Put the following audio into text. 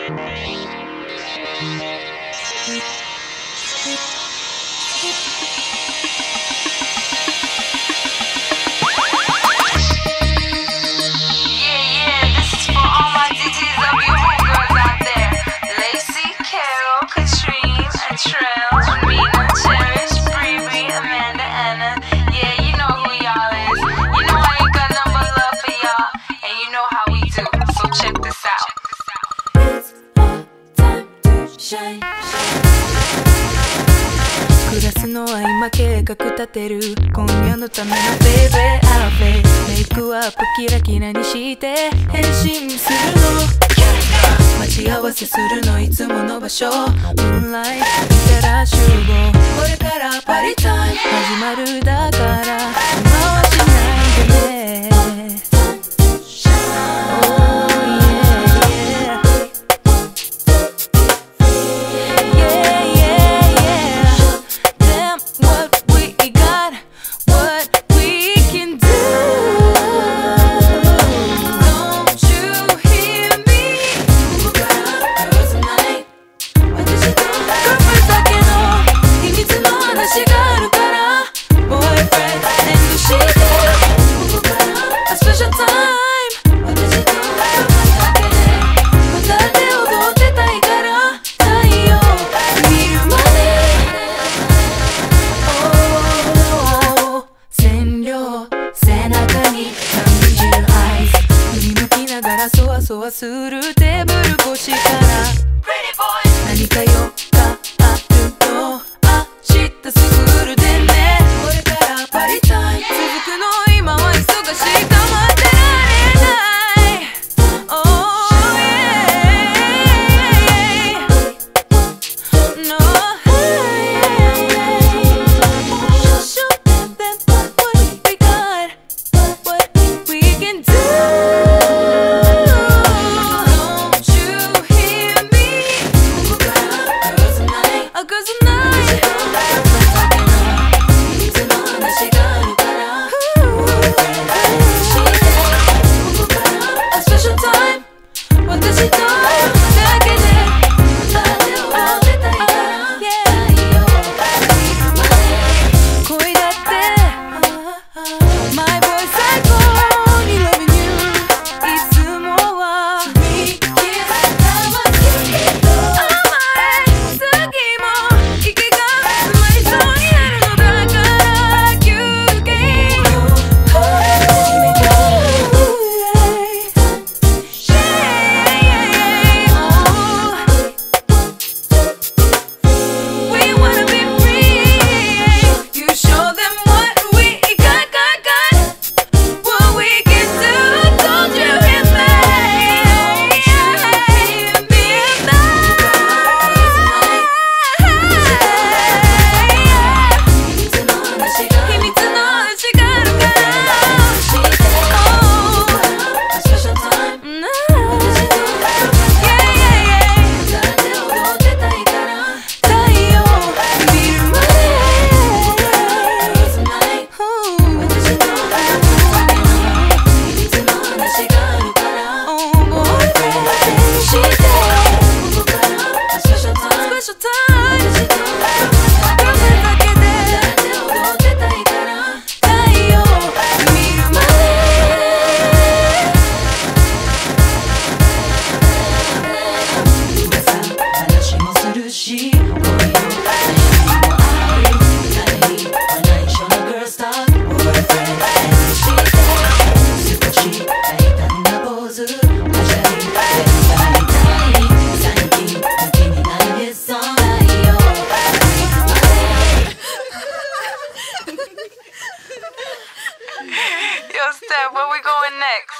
クラスの合間計画立てる今夜のためのベイベーアウェイメイクアップキラキラにして変身するの待ち合わせするのいつもの場所ムーンライト見たら集合これからパリタイム始まるだから今はしないでねそわそわするテーブル越しから何か用があるの明日すぐるでねこれからパリタイム続くの今は忙しいかまってられない Oh yeah No Show them what we got What we can do Yo, Steph, where we going next?